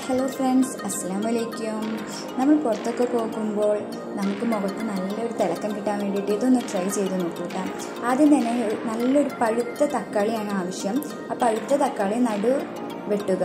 Hello friends, അസ്സലാമലൈക്കും. നമ്മൾ പുറത്തൊക്കെ പോകുമ്പോൾ നമുക്ക് മുഖത്ത് നല്ലൊരു തിളക്കം കിട്ടാൻ വേണ്ടിയിട്ട് ഇതൊന്ന് ട്രൈ ചെയ്ത് നോക്കൂട്ടാ. ആദ്യം തന്നെ നല്ലൊരു പഴുത്ത തക്കാളിയാണ് ആവശ്യം. ആ പഴുത്ത തക്കാളി നടു വെട്ടുക.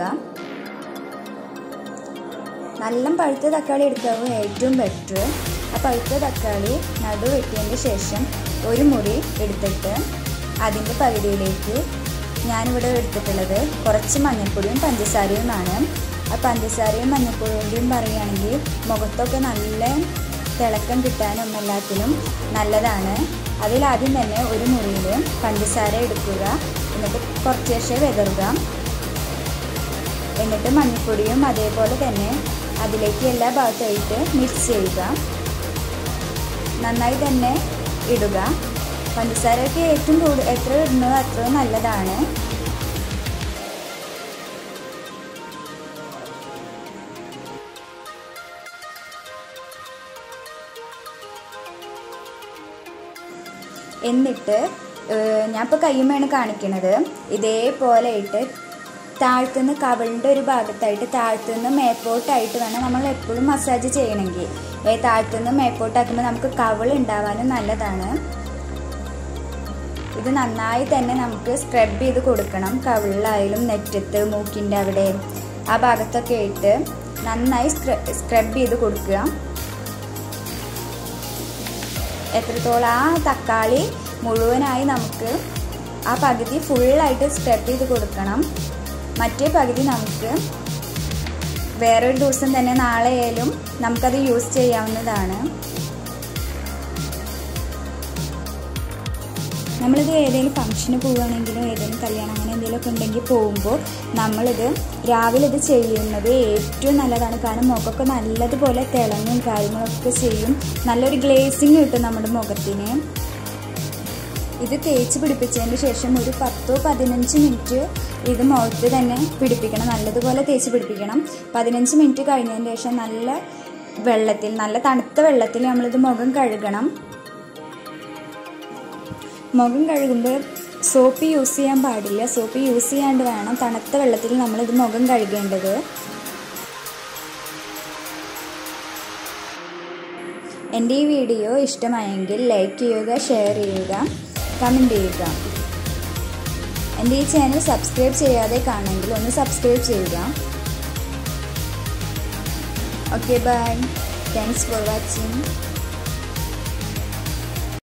നല്ല പഴുത്ത തക്കാളി എടുക്കാവും ഏറ്റവും ബെറ്റർ. ആ പഴുത്ത തക്കാളി നടു വെട്ടിയതിന് ശേഷം ഒരു മുറി എടുത്തിട്ട് അതിൻ്റെ പകുതിയിലേക്ക് ഞാനിവിടെ എടുത്തിട്ടുള്ളത് കുറച്ച് മഞ്ഞൾപ്പൊടിയും പഞ്ചസാരയുമാണ്. ആ പഞ്ചസാരയും മഞ്ഞൾപ്പൊടിയും പറയുകയാണെങ്കിൽ മുഖത്തൊക്കെ നല്ല തിളക്കം കിട്ടാനും എല്ലാത്തിനും നല്ലതാണ്. അതിലാദ്യം തന്നെ ഒരു മുറിയിൽ പഞ്ചസാര എടുക്കുക, എന്നിട്ട് കുറച്ച് ശേഷം വിതറുക. എന്നിട്ട് മഞ്ഞൾപ്പൊടിയും അതേപോലെ തന്നെ അതിലേക്ക് എല്ലാ ഭാഗത്തായിട്ട് മിക്സ് ചെയ്യുക. നന്നായി തന്നെ ഇടുക. പഞ്ചസാരയ്ക്ക് ഏറ്റവും എത്ര ഇടുന്നത് അത്രയും നല്ലതാണ്. എന്നിട്ട് ഞാനിപ്പോൾ കയ്യുമ്മയാണ് കാണിക്കുന്നത്. ഇതേപോലെ ഇട്ട് താഴ്ത്തുനിന്ന് കവിളിൻ്റെ ഒരു ഭാഗത്തായിട്ട് താഴ്ത്തുനിന്ന് മേപ്പോട്ടായിട്ട് വേണം നമ്മൾ എപ്പോഴും മസാജ് ചെയ്യണമെങ്കിൽ. താഴ്ത്തുനിന്ന് മേപ്പോട്ടാക്കുമ്പോൾ നമുക്ക് കവിൾ ഉണ്ടാവാനും നല്ലതാണ്. ഇത് നന്നായി തന്നെ നമുക്ക് സ്ക്രബ് ചെയ്ത് കൊടുക്കണം. കവിളിലായാലും നെറ്റത്ത് മൂക്കിൻ്റെ അവിടെ ആ ഭാഗത്തൊക്കെ ഇട്ട് നന്നായി സ്ക്രബ് ചെയ്ത് കൊടുക്കുക. എത്രത്തോളം ആ തക്കാളി മുഴുവനായി നമുക്ക് ആ പകുതി ഫുള്ളായിട്ട് സ്ക്രബ് ചെയ്ത് കൊടുക്കണം. മറ്റേ പകുതി നമുക്ക് വേറൊരു ദിവസം തന്നെ നാളെ ആയാലും നമുക്കത് യൂസ് ചെയ്യാവുന്നതാണ്. നമ്മളിത് ഏതെങ്കിലും ഫംഗ്ഷന് പോവുകയാണെങ്കിലും ഏതെങ്കിലും കല്യാണം അങ്ങനെ എന്തെങ്കിലുമൊക്കെ ഉണ്ടെങ്കിൽ പോകുമ്പോൾ നമ്മളിത് രാവിലെ ഇത് ചെയ്യുന്നത് ഏറ്റവും നല്ലതാണ്. കാരണം മുഖമൊക്കെ നല്ലതുപോലെ തിളങ്ങും കാര്യങ്ങളൊക്കെ ചെയ്യും. നല്ലൊരു ഗ്ലേസിങ് കിട്ടും നമ്മുടെ മുഖത്തിന്. ഇത് തേച്ച് പിടിപ്പിച്ചതിന് ശേഷം ഒരു 10-15 മിനിറ്റ് ഇത് മുഖത്ത് തന്നെ പിടിപ്പിക്കണം. നല്ലതുപോലെ തേച്ച് പിടിപ്പിക്കണം. 15 മിനിറ്റ് കഴിഞ്ഞതിന് ശേഷം നല്ല വെള്ളത്തിൽ, നല്ല തണുത്ത വെള്ളത്തിൽ നമ്മളിത് മുഖം കഴുകണം. മുഖം കഴുകുമ്പോൾ സോപ്പ് യൂസ് ചെയ്യാൻ പാടില്ല. സോപ്പ് യൂസ് ചെയ്യാണ്ട് വേണം തണുത്ത വെള്ളത്തിൽ നമ്മളിത് മുഖം കഴുകേണ്ടത്. എൻ്റെ ഈ വീഡിയോ ഇഷ്ടമായെങ്കിൽ ലൈക്ക് ചെയ്യുക, ഷെയർ ചെയ്യുക, കമൻറ്റ് ചെയ്യുക. എൻ്റെ ഈ ചാനൽ സബ്സ്ക്രൈബ് ചെയ്യാതെ കാണുമെങ്കിൽ ഒന്ന് സബ്സ്ക്രൈബ് ചെയ്യുക. Okay, bye. Thanks for watching.